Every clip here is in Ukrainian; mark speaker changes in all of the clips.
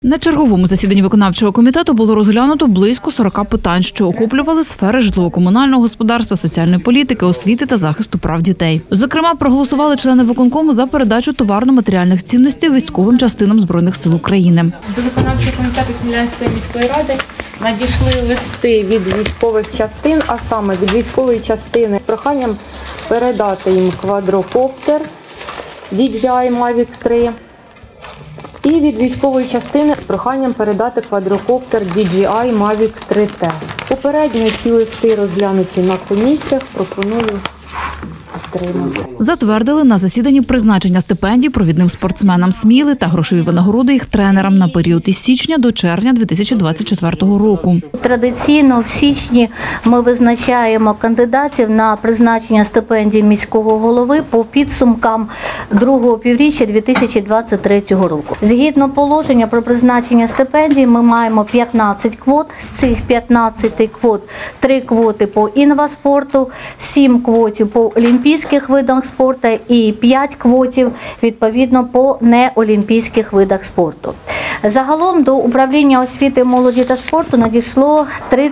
Speaker 1: На черговому засіданні виконавчого комітету було розглянуто близько 40 питань, що охоплювали сфери житлово-комунального господарства, соціальної політики, освіти та захисту прав дітей. Зокрема, проголосували члени виконкому за передачу товарно-матеріальних цінностей військовим частинам Збройних сил України.
Speaker 2: До виконавчого комітету Смілянської міської ради надійшли листи від військових частин, а саме від військової частини з проханням передати їм квадрокоптер DJI Mavic 3 і від військової частини з проханням передати квадрокоптер DJI Mavic 3T. Попередньо ці листи розглянуті на комісіях, пропоную підтримати.
Speaker 1: Затвердили на засіданні призначення стипендій провідним спортсменам Сміли та грошові винагороди їх тренерам на період із січня до червня 2024 року.
Speaker 3: Традиційно в січні ми визначаємо кандидатів на призначення стипендій міського голови по підсумкам другого півріччя 2023 року. Згідно положення про призначення стипендій ми маємо 15 квот. З цих 15 квот 3 квоти по інваспорту, 7 квотів по олімпійських видах спорту і 5 квотів відповідно по неолімпійських видах спорту. Загалом до управління освіти, молоді та спорту надійшло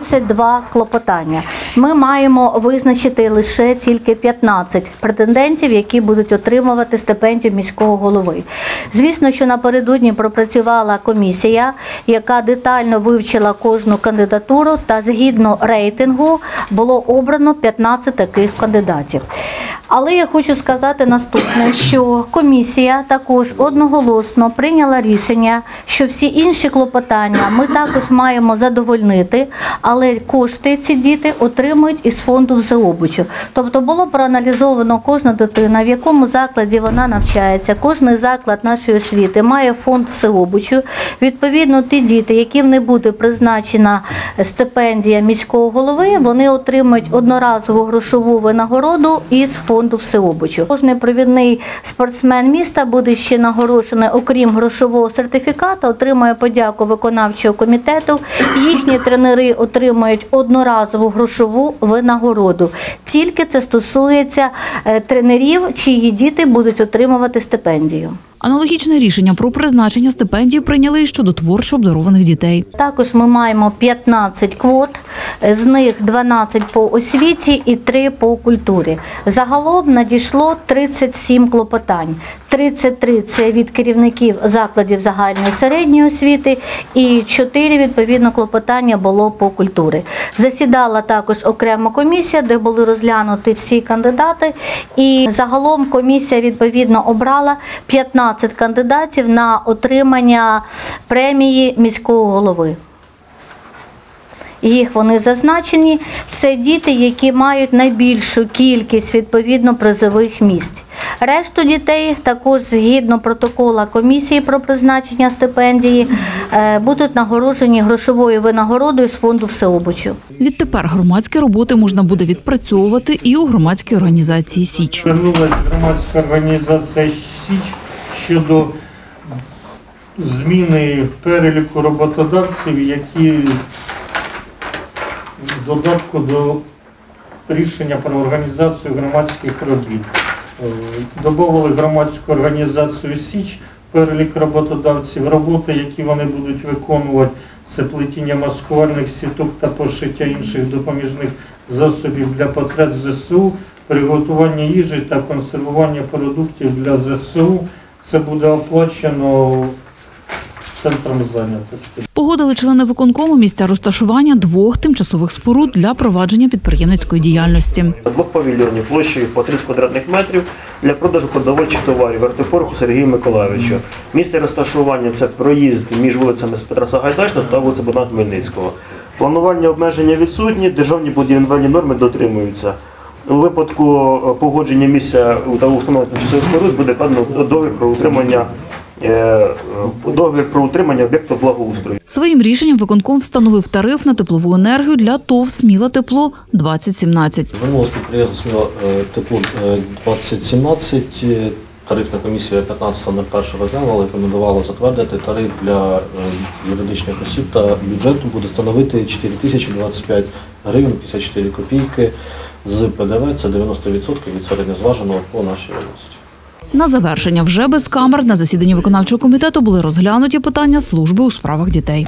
Speaker 3: 32 клопотання. Ми маємо визначити лише тільки 15 претендентів, які будуть отримувати стипендію міського голови. Звісно, що напередодні пропрацювала комісія, яка детально вивчила кожну кандидатуру, та згідно рейтингу було обрано 15 таких кандидатів. Але я хочу сказати наступне, що комісія також одноголосно прийняла рішення, що всі інші клопотання ми також маємо задовольнити, але кошти ці діти отримують із фонду всеобучу. Тобто було проаналізовано кожна дитина, в якому закладі вона навчається, кожний заклад нашої освіти має фонд всеобучу. Відповідно, ті діти, яким не буде призначена стипендія міського голови, вони отримують одноразову грошову винагороду із фонду всеобучу. Кожний провідний спортсмен міста буде ще нагороджений, окрім грошового сертифіката, отримує подяку виконавчого комітету. Їхні тренери отримують одноразову грошову винагороду. Тільки це стосується тренерів, чиї діти будуть отримувати стипендію.
Speaker 1: Аналогічне рішення про призначення стипендій прийняли і щодо творчо обдарованих дітей.
Speaker 3: Також ми маємо 15 квот, з них 12 по освіті і 3 по культурі. Загалом надійшло 37 клопотань. 33 – це від керівників закладів загальної середньої освіти і 4, відповідно, клопотання було по культурі. Засідала також окрема комісія, де були розглянуті всі кандидати, і загалом комісія, відповідно, обрала 15 кандидатів на отримання премії міського голови. Їх вони зазначені. Це діти, які мають найбільшу кількість, відповідно, призових місць. Решту дітей, також згідно протокола комісії про призначення стипендії, будуть нагороджені грошовою винагородою з фонду всеобучу.
Speaker 1: Відтепер громадські роботи можна буде відпрацьовувати і у громадській організації «Січ».
Speaker 4: Звернулася громадська організація «Січ» щодо зміни переліку роботодавців, які в додатку до рішення про організацію громадських робіт. Добавили громадську організацію «Січ», перелік роботодавців, роботи, які вони будуть виконувати, це плетіння маскувальних сіток та пошиття інших допоміжних засобів для потреб ЗСУ, приготування їжі та консервування продуктів для ЗСУ. Це буде оплачено центром зайнятості.
Speaker 1: Погодили члени виконкому місця розташування 2 тимчасових споруд для провадження підприємницької діяльності.
Speaker 5: 2 павільйонів площею по 30 квадратних метрів для продажу продовольчих товарів Вертопороху Сергію Миколайовичу. Місце розташування – це проїзд між вулицями Петра Сагайдачного та вулиця Богдана Хмельницького. Планування обмеження відсутні, державні будівельні норми дотримуються. У випадку погодження місця та установлення тимчасових споруд буде вкладено договір про утримання об'єкту благоустрою.
Speaker 1: Своїм рішенням виконком встановив тариф на теплову енергію для ТОВ «Сміла Тепло 2017».
Speaker 6: Звернулося підприємство «Сміла Тепло 2017». Тарифна комісія 15.01 розглянула, рекомендувала затвердити тариф для юридичних осіб та бюджету буде становити 4025 гривень 54 копійки з ПДВ, це 90% від середньозваженого по нашій області.
Speaker 1: На завершення вже без камер на засіданні виконавчого комітету були розглянуті питання служби у справах дітей.